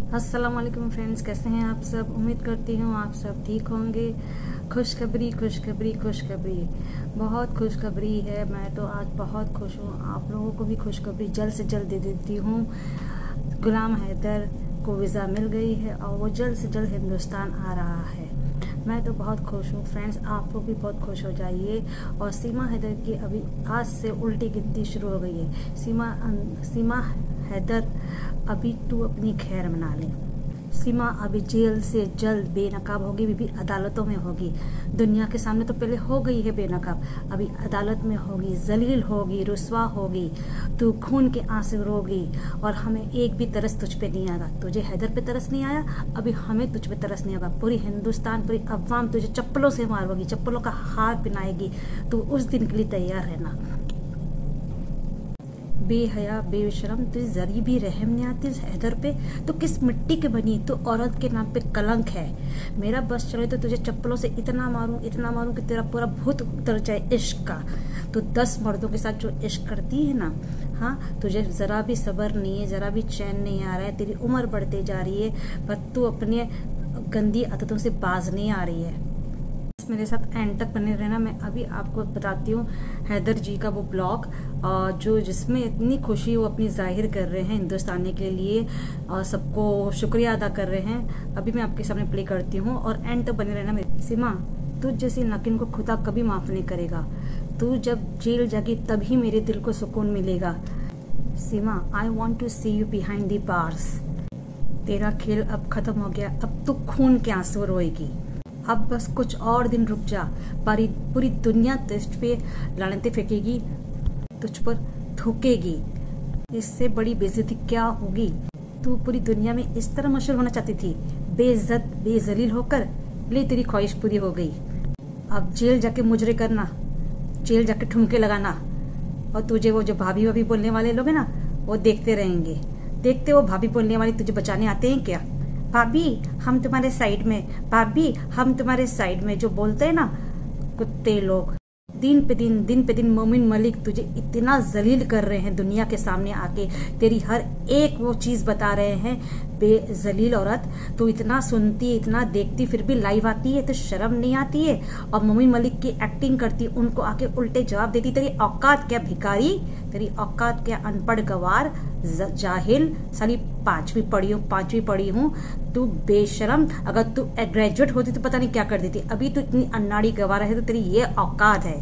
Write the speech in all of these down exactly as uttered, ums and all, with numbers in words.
अस्सलाम वालेकुम फ्रेंड्स, कैसे हैं आप सब। उम्मीद करती हूँ आप सब ठीक होंगे। खुशखबरी खुशखबरी खुशखबरी बहुत खुशखबरी है। मैं तो आज बहुत खुश हूँ। आप लोगों को भी खुशखबरी जल्द से जल्द दे देती हूँ। गुलाम हैदर को वीज़ा मिल गई है और वो जल्द से जल्द हिंदुस्तान आ रहा है। मैं तो बहुत खुश हूँ फ्रेंड्स, आप लोग भी बहुत खुश हो जाइए। और सीमा हैदर की अभी आज से उल्टी गिनती शुरू हो गई है। सीमा सीमा हैदर अभी तू अपनी खैर मना ले। सीमा अभी जेल से जल्द बेनकाब होगी, भी, भी अदालतों में होगी। दुनिया के सामने तो पहले हो गई है बेनकाब, अभी अदालत में होगी, जलील होगी, रुस्वा होगी। तू खून के आंसू रोगी और हमें एक भी तरस तुझ पे नहीं आएगा। तुझे हैदर पे तरस नहीं आया, अभी हमें तुझ पे तरस नहीं होगा। पूरी हिंदुस्तान, पूरी अवाम तुझे चप्पलों से मारोगी, चप्पलों का हार पहनाएगी। तू उस दिन के लिए तैयार रहना। बेहया बेशरम, तुझे जरी भी रहम नहीं आती हैदर पे। तो किस मिट्टी के बनी, तो औरत के नाम पे कलंक है। मेरा बस चले तो तुझे चप्पलों से इतना मारूं इतना मारूं कि तेरा पूरा भूत उतर जाए इश्क का। तो दस मर्दों के साथ जो इश्क करती है ना, हाँ, तुझे जरा भी सब्र नहीं है, जरा भी चैन नहीं आ रहा है। तेरी उम्र बढ़ते जा रही है पर तू अपने गंदी आदतों से बाज नहीं आ रही है। मेरे साथ एंड तक बने रहना। मैं अभी आपको बताती हूँ हैदर जी का वो ब्लॉग जो जिसमें इतनी खुशी वो अपनी जाहिर कर रहे हैं हिंदुस्तानी के लिए और सबको शुक्रिया अदा कर रहे हैं। अभी मैं आपके सामने प्ले करती हूँ और एंड तक बने रहना। मेरी सीमा, तू जैसी नाकिन को खुदा कभी माफ नहीं करेगा। तू जब जेल जागी तभी मेरे दिल को सुकून मिलेगा। Seema, I want to see you behind the bars. तेरा खेल अब खत्म हो गया, अब तू खून के आंसू रोएगी। अब बस कुछ और दिन रुक जा, पूरी पूरी दुनिया तुझ पे लानतें फेंकेगी, तुझ पर थूकेगी। इससे बड़ी बेइज्जती क्या होगी। तू पूरी दुनिया में इस तरह मशहूर होना चाहती थी, बेइज्जत बेजलील होकर। ले, तेरी ख्वाहिश पूरी हो गई। अब जेल जाके मुजरे करना, जेल जाके ठुमके लगाना। और तुझे वो जो भाभी भाभी बोलने वाले लोग हैं ना, वो देखते रहेंगे। देखते वो भाभी बोलने वाले तुझे बचाने आते हैं क्या? भाभी हम तुम्हारे साइड में, भाभी हम तुम्हारे साइड में, जो बोलते हैं ना कुत्ते लोग। दिन पे दिन दिन पे दिन मोमिन मलिक तुझे इतना जलील कर रहे हैं दुनिया के सामने आके। तेरी हर एक वो चीज बता रहे हैं। बेजलील औरत, तू इतना सुनती इतना देखती फिर भी लाइव आती है तो शर्म नहीं आती है। और मोमिन मलिक की एक्टिंग करती, उनको आके उल्टे जवाब देती। तेरी औकात क्या भिखारी, तेरी औकात क्या अनपढ़ गवार जाहिल। साली पांचवी पढ़ी हूँ पांचवी पढ़ी हूँ तू बेशरम। अगर तू ग्रेजुएट होती तो पता नहीं क्या कर देती। अभी तो इतनी अन्नाड़ी गवार है तो तेरी ये औकात है।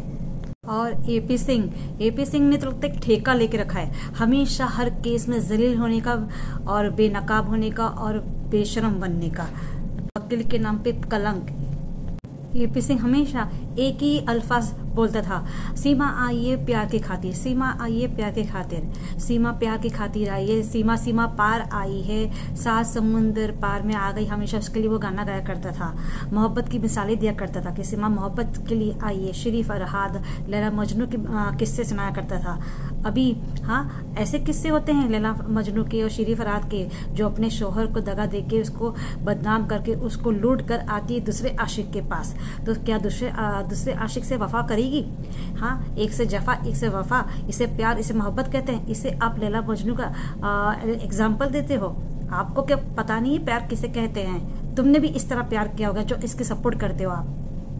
और एपी सिंह एपी सिंह ने तो लगता है ठेका लेके रखा है हमेशा हर केस में जलील होने का और बेनकाब होने का और बेशरम बनने का। वकील के नाम पे कलंक। एपी सिंह हमेशा एक ही अल्फाज बोलता था, सीमा आइए प्यार की खातिर, सीमा आइए प्यार की खातिर, सीमा प्यार की खातिर आइए, सीमा सीमा पार आई है, सात समुंदर पार में आ गई। हमेशा उसके लिए वो गाना गाया करता था, मोहब्बत की मिसालें दिया करता था कि सीमा मोहब्बत के लिए आई है। शरीफ फरहाद लैला मजनू के किस्से सुनाया करता था। अभी हाँ, ऐसे किस्से होते हैं लैला मजनू के और शरीफ फरहाद के, जो अपने शोहर को दगा देके उसको बदनाम करके उसको लूट कर आती है दूसरे आशिक के पास। तो क्या दूसरे दूसरे आशिक से वफा करेगी? हाँ, एक से जफा एक से वफा, इसे प्यार इसे मोहब्बत कहते हैं। इसे आप लैला मजनू का एग्जाम्पल देते हो। आपको क्या पता नहीं है प्यार किसे कहते हैं? तुमने भी इस तरह प्यार किया होगा जो इसके सपोर्ट करते हो आप।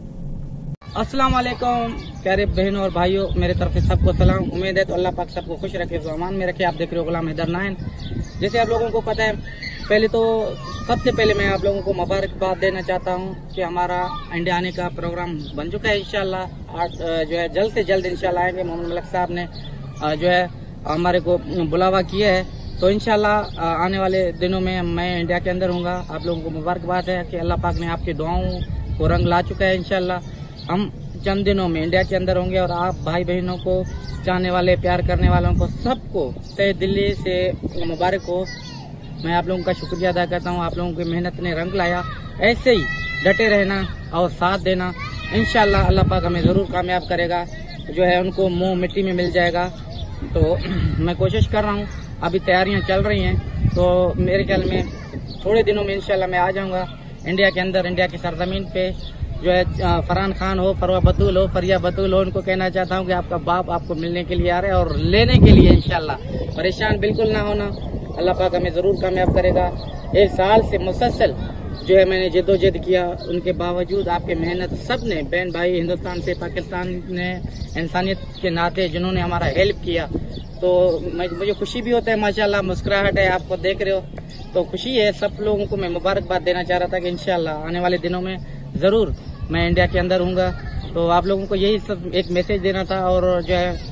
अस्सलाम वालेकुम प्यारे बहनों और भाइयों, मेरे तरफ से सबको सलाम। उम्मीद है तो अल्लाह पाक सबको खुश रखे, अमान में रखे। आप देख रहे हो गुलाम हैदर नाइन। जैसे आप लोगों को पता है, पहले तो सबसे पहले मैं आप लोगों को मुबारकबाद देना चाहता हूं कि हमारा इंडिया आने का प्रोग्राम बन चुका है। इंशाल्लाह आज जो है जल्द से जल्द इंशाल्लाह आएंगे। मोहम्मद मलिक साहब ने जो है हमारे को बुलावा किया है, तो इंशाल्लाह आने वाले दिनों में मैं इंडिया के अंदर हूँगा। आप लोगों को मुबारकबाद है कि अल्लाह पाक ने आपकी दुआओं को रंग ला चुका है। इंशाल्लाह हम चंद दिनों में इंडिया के अंदर होंगे और आप भाई बहनों को, चाहने वाले प्यार करने वालों को, सबको तहे दिल्ली से मुबारक हो। मैं आप लोगों का शुक्रिया अदा करता हूँ। आप लोगों की मेहनत ने रंग लाया। ऐसे ही डटे रहना और साथ देना। इंशाल्लाह अल्लाह पाक हमें जरूर कामयाब करेगा। जो है उनको मुंह मिट्टी में मिल जाएगा। तो मैं कोशिश कर रहा हूँ, अभी तैयारियां चल रही हैं, तो मेरे ख्याल में थोड़े दिनों में इंशाल्लाह मैं आ जाऊंगा इंडिया के अंदर, इंडिया की सरजमीन पे। जो है फरहान खान हो, फरवा बतूल हो, फरिया बतूल हो, उनको कहना चाहता हूँ कि आपका बाप आपको मिलने के लिए आ रहा है और लेने के लिए। इंशाल्लाह परेशान बिल्कुल ना होना, अल्लाह पाक हमें जरूर कामयाब करेगा। एक साल से मुसलसल जो है मैंने जद्दोजहद किया, उनके बावजूद आपके मेहनत सब ने, बहन भाई हिंदुस्तान से, पाकिस्तान ने, इंसानियत के नाते जिन्होंने हमारा हेल्प किया, तो मुझे खुशी भी होता है। माशाल्लाह मुस्कुराहट है, आपको देख रहे हो तो खुशी है। सब लोगों को मैं मुबारकबाद देना चाह रहा था कि इंशाल्लाह आने वाले दिनों में जरूर मैं इंडिया के अंदर हूँगा। तो आप लोगों को यही सब एक मैसेज देना था। और जो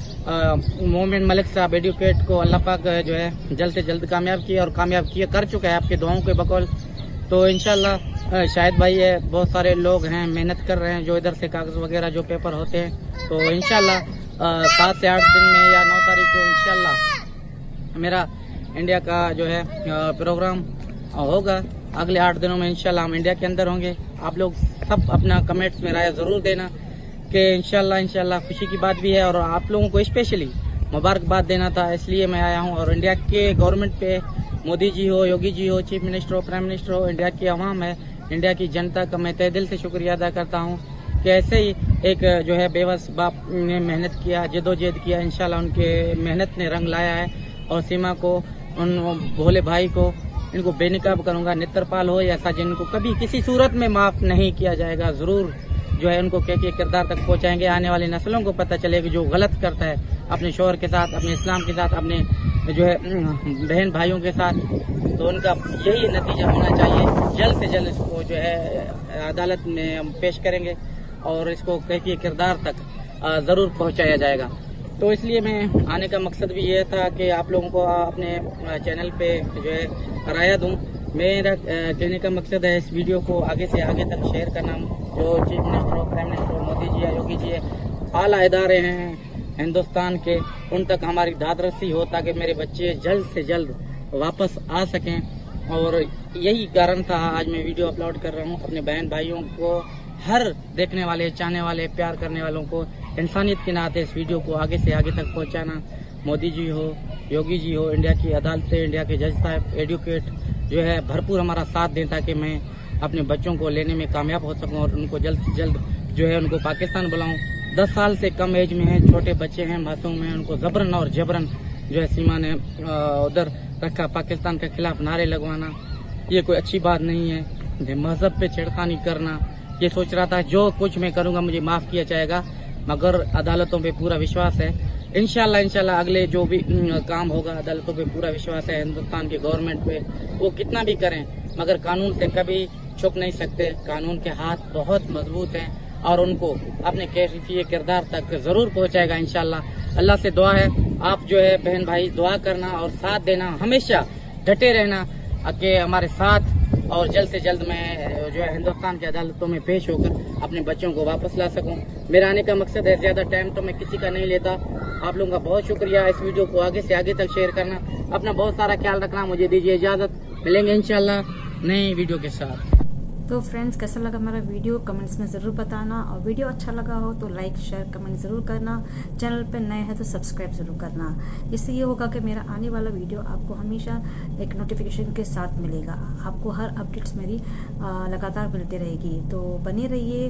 है मोमिन मलिक साहब एडवोकेट को अल्लाह पाक जो है जल्द से जल्द कामयाब किया, और कामयाब किया कर चुका है आपके दुआओं के बकौल। तो इंशाल्लाह शायद भाई है, बहुत सारे लोग हैं मेहनत कर रहे हैं, जो इधर से कागज वगैरह जो पेपर होते हैं, तो इंशाल्लाह सात से आठ दिन में या नौ तारीख को इंशाल्लाह मेरा इंडिया का जो है प्रोग्राम होगा। अगले आठ दिनों में इंशाल्लाह हम इंडिया के अंदर होंगे। आप लोग सब अपना कमेंट्स में राय जरूर देना कि इंशाल्लाह इंशाल्लाह खुशी की बात भी है, और आप लोगों को स्पेशली मुबारकबाद देना था, इसलिए मैं आया हूँ। और इंडिया के गवर्नमेंट पे, मोदी जी हो, योगी जी हो, चीफ मिनिस्टर हो, प्राइम मिनिस्टर हो, इंडिया की अवाम है, इंडिया की जनता का मैं तहे दिल से शुक्रिया अदा करता हूँ कि ऐसे ही एक जो है बेबस बाप ने मेहनत किया, जद्दोजहद किया, इंशाल्लाह उनके मेहनत ने रंग लाया है। और सीमा को, उन भोले भाई को, इनको बेनकाब करूंगा, नेत्रपाल हो या साजिन, इनको कभी किसी सूरत में माफ नहीं किया जाएगा। जरूर जो है उनको कैफियत किरदार तक पहुंचाएंगे। आने वाली नस्लों को पता चलेगा जो गलत करता है अपने शोहर के साथ, अपने इस्लाम के साथ, अपने जो है बहन भाइयों के साथ, तो उनका यही नतीजा होना चाहिए। जल्द से जल्द इसको जो है अदालत में हम पेश करेंगे और इसको कैफियत किरदार तक जरूर पहुंचाया जाएगा। तो इसलिए मैं आने का मकसद भी ये था कि आप लोगों को अपने चैनल पे जो है राय दूं। मेरा कहने का मकसद है इस वीडियो को आगे से आगे तक शेयर करना। जो चीफ मिनिस्टर हो, प्राइम मिनिस्टर हो, मोदी जी है, योगी जी है, आला इदारे हैं हिंदुस्तान के, उन तक हमारी दादरसी हो ताकि मेरे बच्चे जल्द से जल्द वापस आ सकें। और यही कारण था आज मैं वीडियो अपलोड कर रहा हूँ। अपने बहन भाइयों को, हर देखने वाले, चाहने वाले, प्यार करने वालों को इंसानियत के नाते इस वीडियो को आगे से आगे तक पहुंचाना। मोदी जी हो, योगी जी हो, इंडिया की अदालतें, इंडिया के जज साहब, एडवोकेट जो है भरपूर हमारा साथ दें ताकि मैं अपने बच्चों को लेने में कामयाब हो सकूं और उनको जल्द से जल्द जो है उनको पाकिस्तान बुलाऊं। दस साल से कम एज में हैं, छोटे बच्चे हैं, मासूम हैं, उनको जबरन और जबरन जो है सीमा ने उधर रखा। पाकिस्तान के खिलाफ नारे लगवाना ये कोई अच्छी बात नहीं है। मजहब पे छेड़खानी करना, ये सोच रहा था जो कुछ मैं करूंगा मुझे माफ किया जाएगा, मगर अदालतों पे पूरा विश्वास है। इंशाल्लाह इंशाल्लाह अगले जो भी काम होगा अदालतों पे पूरा विश्वास है। हिंदुस्तान की गवर्नमेंट पे, वो कितना भी करें मगर कानून से कभी छुप नहीं सकते। कानून के हाथ बहुत मजबूत हैं और उनको अपने कैफियत किरदार तक जरूर पहुंचाएगा इंशाल्लाह। अल्लाह से दुआ है, आप जो है बहन भाई दुआ करना और साथ देना, हमेशा डटे रहना कि हमारे साथ, और जल्द से जल्द मैं जो है हिंदुस्तान की अदालतों में पेश होकर अपने बच्चों को वापस ला सकूं। मेरा आने का मकसद है, ज्यादा टाइम तो मैं किसी का नहीं लेता। आप लोगों का बहुत शुक्रिया इस वीडियो को आगे से आगे तक शेयर करना। अपना बहुत सारा ख्याल रखना। मुझे दीजिए इजाजत, मिलेंगे इंशाल्लाह नई वीडियो के साथ। तो फ्रेंड्स, कैसा लगा मेरा वीडियो कमेंट्स में ज़रूर बताना, और वीडियो अच्छा लगा हो तो लाइक शेयर कमेंट ज़रूर करना। चैनल पे नए हैं तो सब्सक्राइब ज़रूर करना। इससे ये होगा कि मेरा आने वाला वीडियो आपको हमेशा एक नोटिफिकेशन के साथ मिलेगा। आपको हर अपडेट्स मेरी आ, लगातार मिलती रहेगी। तो बने रहिए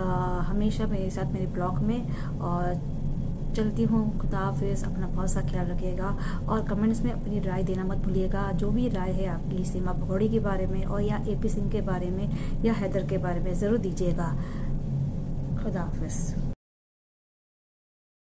हमेशा मेरे साथ मेरे ब्लॉग में। और चलती हूँ, खुदा हाफिज़। अपना बहुत सा ख्याल रखिएगा और कमेंट्स में अपनी राय देना मत भूलिएगा। जो भी राय है आपकी सीमा पकौड़ी के बारे में, और या एपी सिंह के बारे में, या हैदर के बारे में ज़रूर दीजिएगा। खुदा हाफिज़।